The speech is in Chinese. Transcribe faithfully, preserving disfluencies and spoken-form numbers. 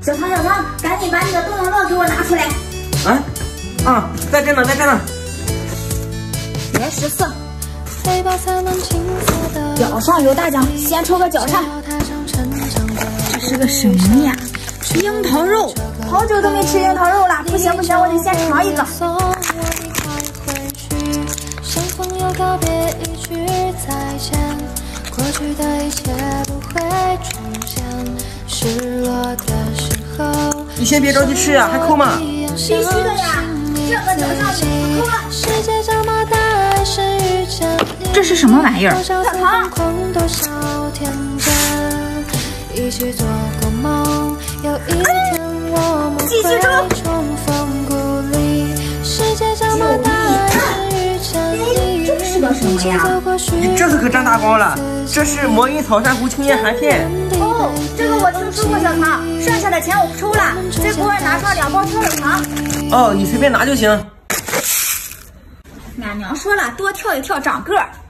小唐，小唐，赶紧把你的动动乐给我拿出来。 啊啊，在这呢，在这呢。 来十四。脚上有大奖，先抽个脚颤。这是个什么呀？樱桃肉，好久都没吃樱桃肉了，不行不行，我得先尝一个。 你先别着急吃呀，还抠吗？ 必须的呀，这个脚上不抠了。这是什么玩意儿？小糖。继续抽。这是个什么呀？ 你这次可占大光了，这是魔音草珊瑚青叶含片。 哦，这个我听说过，小唐。剩下的钱我不抽了，再给我拿上两包跳跳糖。 哦，你随便拿就行。 俺娘说了，多跳一跳长个儿。